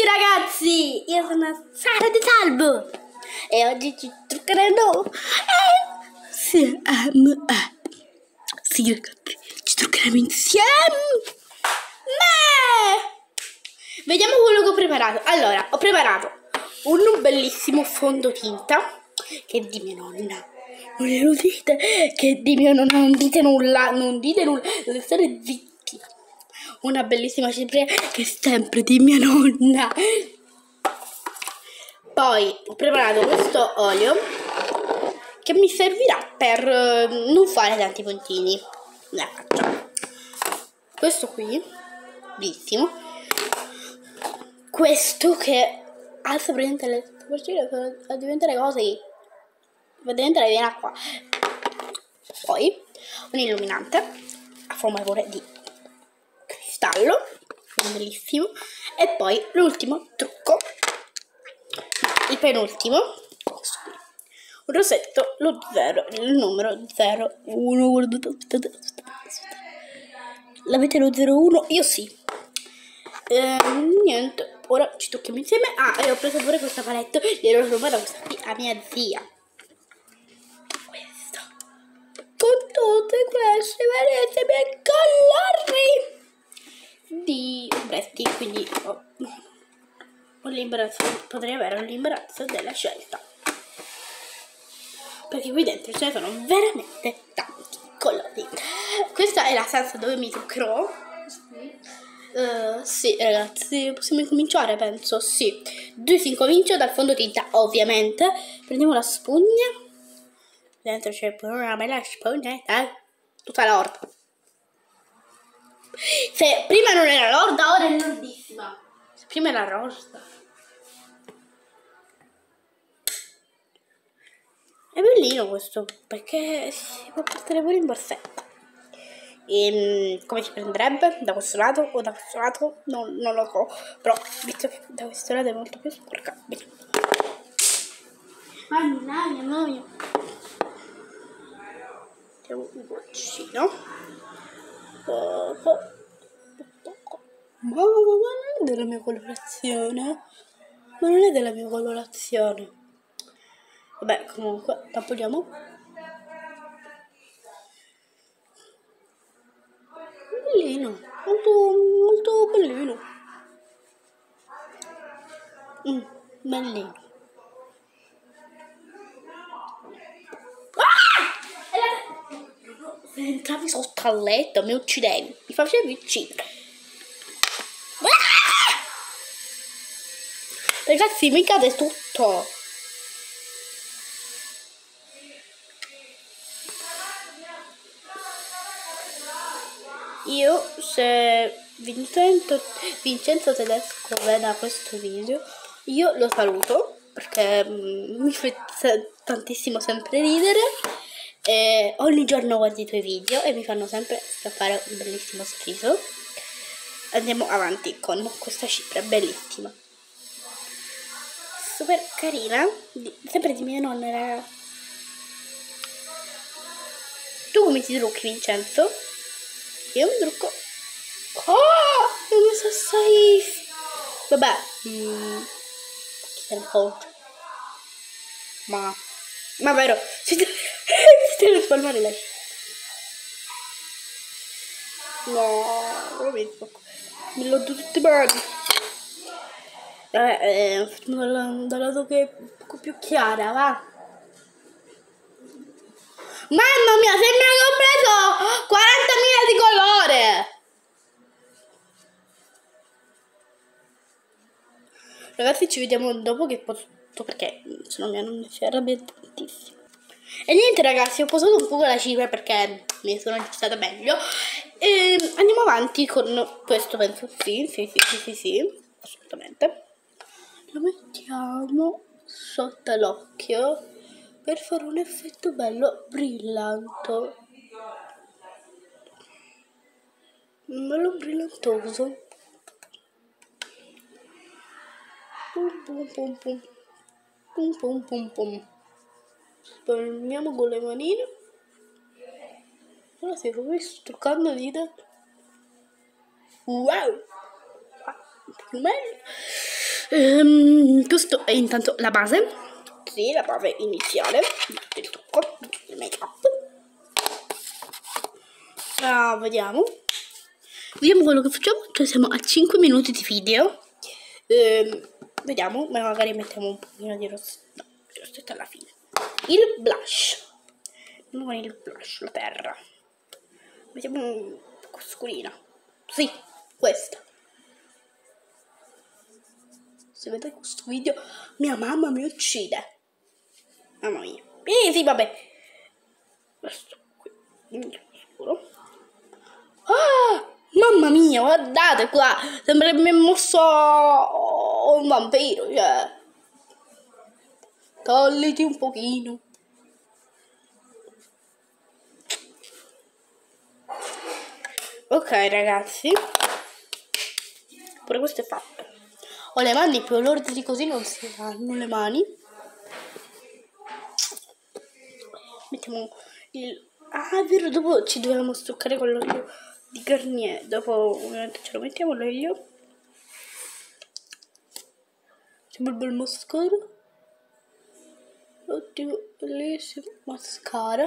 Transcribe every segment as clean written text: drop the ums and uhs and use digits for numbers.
ragazzi, io sono Sara De Salvo e oggi ci truccheremo sì ragazzi, ci truccheremo insieme. Vediamo quello che ho preparato. Allora, ho preparato un bellissimo fondotinta che è di mia nonna. Non glielo dite, che è di mia nonna, non dite nulla, dovete stare zitti. Una bellissima cipria che è sempre di mia nonna. Poi ho preparato questo olio che mi servirà per non fare tanti puntini nella faccia. Questo qui, bellissimo. Questo che alza praticamente le sopracciglia, fa diventare cose, fa diventare viene acqua. Poi un illuminante a forma pure di cristallo, bellissimo. E poi l'ultimo trucco, il penultimo, un rossetto, il numero 01. Guardate, l'avete lo 01? Io sì. Niente, ora ci tocchiamo insieme. E ho preso pure questa palette, gliel'ho rubata questa qui a mia zia. Questo, con tutte queste vedete colori di ombretti, quindi ho l'imbarazzo, potrei avere l'imbarazzo della scelta, perché qui dentro ce ne sono veramente tanti colori. Questa è la stanza dove mi truccherò. Sì ragazzi, possiamo incominciare, penso. Sì, si incomincia dal fondotinta, ovviamente. Prendiamo la spugna, dentro c'è una bella spugnetta, tutta lorda. Se prima non era lorda, ora è lordissima. Se prima era rossa. È bellino questo, perché si può portare pure in borsetta. Come si prenderebbe? Da questo lato o da questo lato? Non lo so, però visto che da questo lato è molto più sporca. Mamma. Mettiamo un goccino. Ma non è della mia colorazione. Ma non è della mia colorazione. Vabbè, comunque, tapponiamo. Bellino, molto bellino. Bellino. Se entravi sotto al letto mi uccidevi, mi facevi uccidere. Ragazzi, mi cade tutto. Io, se Vincenzo Tedesco veda questo video, io lo saluto perché mi fa tantissimo sempre ridere e ogni giorno guardo i tuoi video e mi fanno sempre scappare un bellissimo sorriso. Andiamo avanti con questa cipria bellissima, super carina, sempre di mia nonna, raga. Tu come ti trucchi, Vincenzo? Io mi trucco. Io mi so safe. Vabbè, chi se ne fotte. Ma vero, si deve spalmare lei. No, veramente. Me l'ho tutti i mani. Vabbè, facciamo dal lato che è un po' più chiara, va. Mamma mia, sembra che ho preso 40.000 di colore! Ragazzi, ci vediamo dopo che posso, perché se no mia nonna si arrabbia tantissimo. E niente ragazzi, ho posato un po' la cipria perché mi sono aggiustata meglio. E andiamo avanti con questo, penso. Sì, assolutamente. Lo mettiamo sotto l'occhio per fare un effetto bello brillante, bello brillantoso. Pum. Spalmiamo con le manine. Ora si proprio struccando le dita. Wow, più meglio. Questo è intanto la base. Sì, la base iniziale del trucco, il make up. Vediamo quello che facciamo. Cioè siamo a 5 minuti di video. Vediamo, ma magari mettiamo un pochino di rossetto alla fine. Il blush. Non il blush, la terra. Mettiamo un po' scurina. Sì, questa. Se vedete questo video, mia mamma mi uccide. Mamma mia. Sì, vabbè. Questo qui. Scuro. Mamma mia, guardate qua. Sembra che mi è mosso un vampiro, cioè. Togliti un pochino. Ok, ragazzi. Pure questo è fatto. Ho le mani più lorde di così non si fanno le mani. Mettiamo il... è vero, dopo ci dobbiamo struccare con l'olio di Garnier. Dopo ovviamente ce lo mettiamo l'olio. Sembra il bel mascara. Oddio, bellissimo mascara.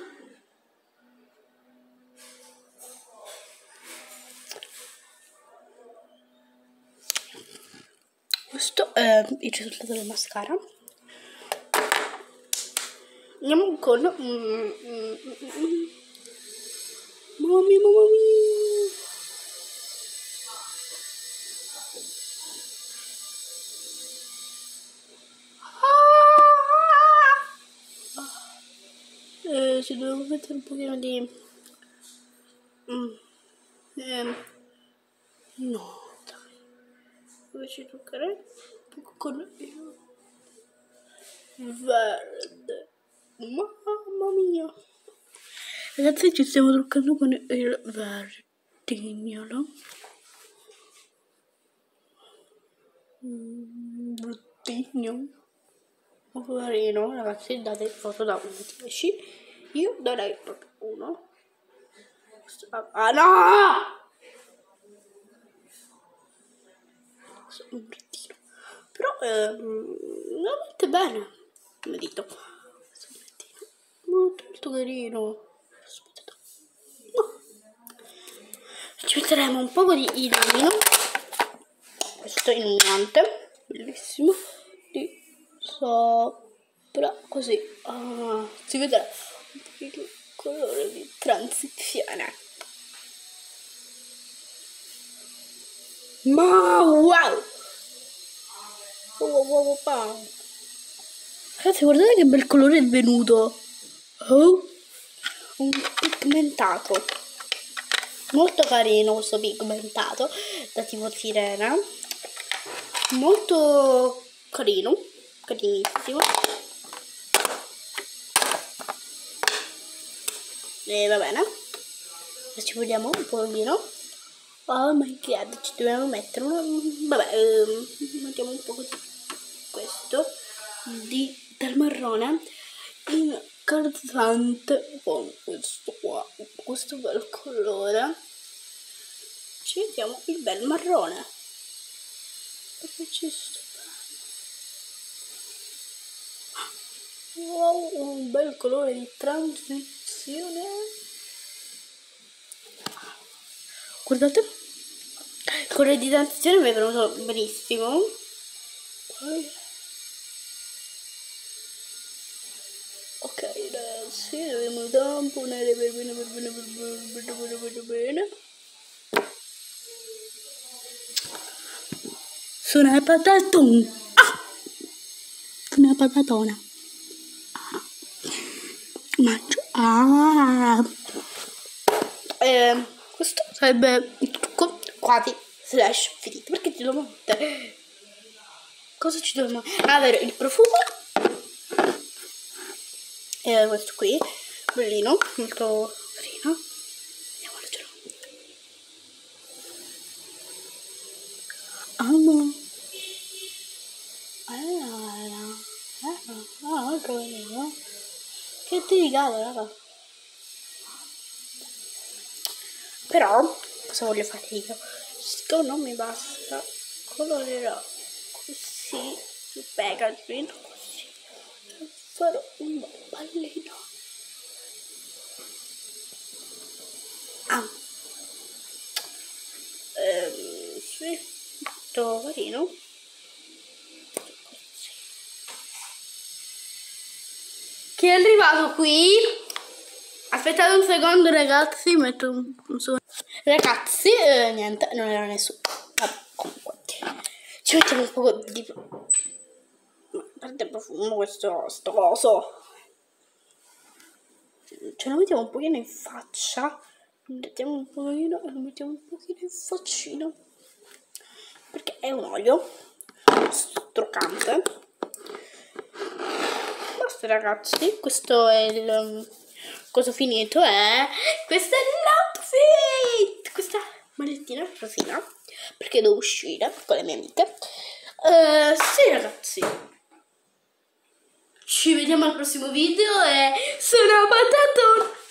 Questo è il risultato del mascara. Andiamo con mamma mia, mamma mia. Ci dobbiamo mettere un pochino di no, dai. Invece toccare un po' con il verde. Mamma mia. Ragazzi, ci stiamo truccando con il verdignolo. Bruttigno. Poverino, ragazzi, date foto da 1 a 10. Io darei proprio 1. Ah no! Un bruttino. Però veramente bene. Come dito. Molto carino. Aspetta. No. Ci metteremo un po' di illuminino. Questo illuminante. Bellissimo. Di sopra. Così. Si vedrà un pochino il colore di transizione. Ma wow! Wow. Ragazzi, guardate che bel colore è venuto. Oh, un pigmentato. Molto carino questo pigmentato da tipo sirena. Molto carino. Carinissimo. E va bene. Ci vediamo un pochino. Oh my god, ci dobbiamo mettere una... Vabbè, mettiamo un po' così. Questo del marrone incalzante con questo qua, questo bel colore. Ci mettiamo il bel marrone perché ci sta bene. Wow, un bel colore di transizione. Guardate, il colore di transizione mi è venuto benissimo. Poi ok ragazzi, dobbiamo tamponare per bene. Sono una patatona. Sono una patatona. Mangio. Questo sarebbe il trucco quasi slash finito. Perché ci dobbiamo mettere? Cosa ci dobbiamo? Avere il profumo. Questo qui, bellino, molto carino. Andiamocelo. Amo. Molto carino. Che delicato, raga. Però, cosa voglio fare io? Siccome non mi basta, colorerò così, Pegasi, così, farò un pallino. Sì, tutto carino. Chi è arrivato qui? Aspettate un secondo, ragazzi, metto un secondo. Ragazzi, niente, non era nessuno. Vabbè, comunque ci mettiamo un po' di profumo questo coso. Ce lo mettiamo un pochino in faccia. Mettiamo un pochino e lo mettiamo un pochino in faccino, perché è un olio struccante. Basta, ragazzi, questo è il coso finito. Questo è l'outfit, questa malettina rosina, perché devo uscire con le mie amiche. Sì, ragazzi, ci vediamo al prossimo video e sono Pataton.